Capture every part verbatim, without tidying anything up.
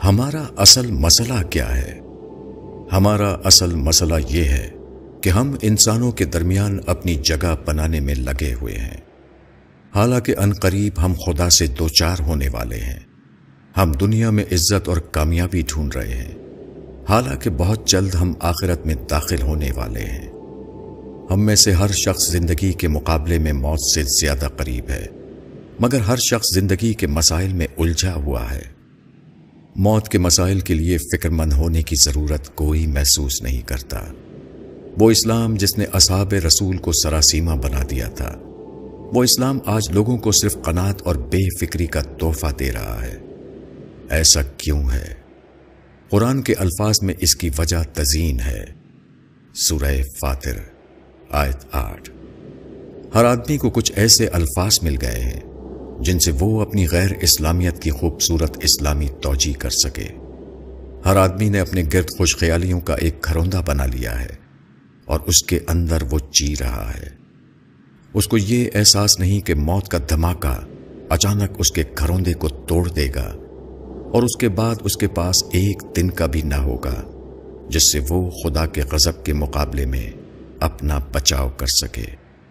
ہمارا اصل مسئلہ کیا ہے؟ ہمارا اصل مسئلہ یہ ہے کہ ہم انسانوں کے درمیان اپنی جگہ بنانے میں لگے ہوئے ہیں، حالانکہ عنقریب ہم خدا سے دوچار ہونے والے ہیں۔ ہم دنیا میں عزت اور کامیابی ڈھونڈ رہے ہیں، حالانکہ بہت جلد ہم آخرت میں داخل ہونے والے ہیں۔ ہم میں سے ہر شخص زندگی کے مقابلے میں موت سے زیادہ قریب ہے، مگر ہر شخص زندگی کے مسائل میں الجھا ہوا ہے۔ موت کے مسائل کے لیے فکر مند ہونے کی ضرورت کوئی محسوس نہیں کرتا۔ وہ اسلام جس نے اصحاب رسول کو سراسیمہ بنا دیا تھا، وہ اسلام آج لوگوں کو صرف قناعت اور بے فکری کا تحفہ دے رہا ہے۔ ایسا کیوں ہے؟ قرآن کے الفاظ میں اس کی وجہ تزئین ہے۔ سورہ فاطر آیت آٹھ۔ ہر آدمی کو کچھ ایسے الفاظ مل گئے ہیں جن سے وہ اپنی غیر اسلامیت کی خوبصورت اسلامی توجیہ کر سکے۔ ہر آدمی نے اپنے گرد خوش خیالیوں کا ایک گھروندہ بنا لیا ہے اور اس کے اندر وہ جی رہا ہے۔ اس کو یہ احساس نہیں کہ موت کا دھماکہ اچانک اس کے گھروندے کو توڑ دے گا اور اس کے بعد اس کے پاس ایک دن کا بھی نہ ہوگا جس سے وہ خدا کے غضب کے مقابلے میں اپنا بچاؤ کر سکے۔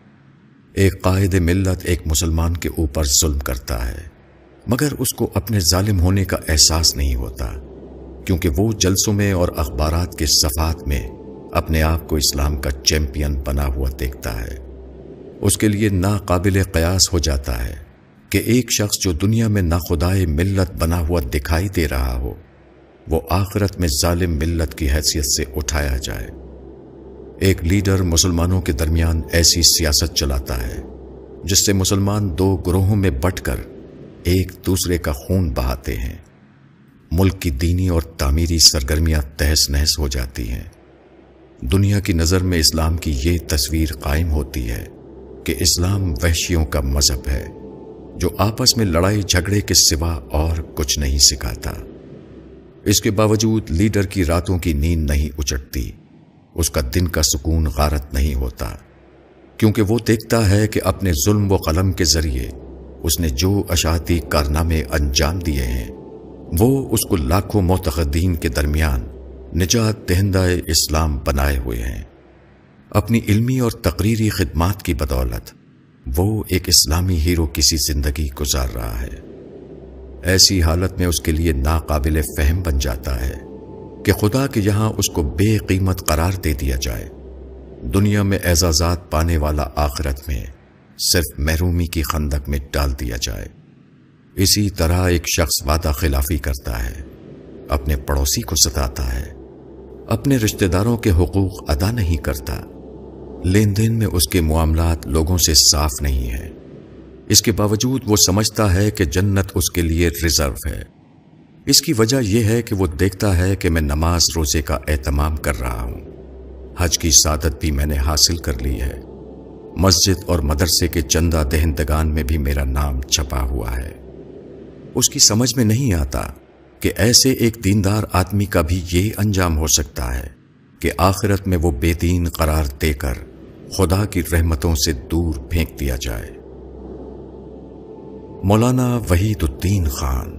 ایک قائد ملت ایک مسلمان کے اوپر ظلم کرتا ہے، مگر اس کو اپنے ظالم ہونے کا احساس نہیں ہوتا، کیونکہ وہ جلسوں میں اور اخبارات کے صفحات میں اپنے آپ کو اسلام کا چیمپئن بنا ہوا دیکھتا ہے۔ اس کے لیے ناقابل قیاس ہو جاتا ہے کہ ایک شخص جو دنیا میں ناخدائے ملت بنا ہوا دکھائی دے رہا ہو، وہ آخرت میں ظالم ملت کی حیثیت سے اٹھایا جائے۔ ایک لیڈر مسلمانوں کے درمیان ایسی سیاست چلاتا ہے جس سے مسلمان دو گروہوں میں بٹ کر ایک دوسرے کا خون بہاتے ہیں۔ ملک کی دینی اور تعمیری سرگرمیاں تہس نہس ہو جاتی ہیں۔ دنیا کی نظر میں اسلام کی یہ تصویر قائم ہوتی ہے کہ اسلام وحشیوں کا مذہب ہے جو آپس میں لڑائی جھگڑے کے سوا اور کچھ نہیں سکھاتا۔ اس کے باوجود لیڈر کی راتوں کی نیند نہیں اچٹتی، اس کا دن کا سکون غارت نہیں ہوتا، کیونکہ وہ دیکھتا ہے کہ اپنے ظلم و قلم کے ذریعے اس نے جو اشاعتی کارنامے انجام دیے ہیں وہ اس کو لاکھوں معتقدین کے درمیان نجات دہندہ اسلام بنائے ہوئے ہیں۔ اپنی علمی اور تقریری خدمات کی بدولت وہ ایک اسلامی ہیرو کسی زندگی گزار رہا ہے۔ ایسی حالت میں اس کے لیے ناقابل فہم بن جاتا ہے کہ خدا کے یہاں اس کو بے قیمت قرار دے دیا جائے، دنیا میں اعزازات پانے والا آخرت میں صرف محرومی کی خندق میں ڈال دیا جائے۔ اسی طرح ایک شخص وعدہ خلافی کرتا ہے، اپنے پڑوسی کو ستاتا ہے، اپنے رشتہ داروں کے حقوق ادا نہیں کرتا، لین دین میں اس کے معاملات لوگوں سے صاف نہیں ہے۔ اس کے باوجود وہ سمجھتا ہے کہ جنت اس کے لیے ریزرو ہے۔ اس کی وجہ یہ ہے کہ وہ دیکھتا ہے کہ میں نماز روزے کا اہتمام کر رہا ہوں، حج کی سعادت بھی میں نے حاصل کر لی ہے، مسجد اور مدرسے کے چندہ دہندگان میں بھی میرا نام چھپا ہوا ہے۔ اس کی سمجھ میں نہیں آتا کہ ایسے ایک دیندار آدمی کا بھی یہ انجام ہو سکتا ہے کہ آخرت میں وہ بے دین قرار دے کر خدا کی رحمتوں سے دور پھینک دیا جائے۔ مولانا وحید الدین خان۔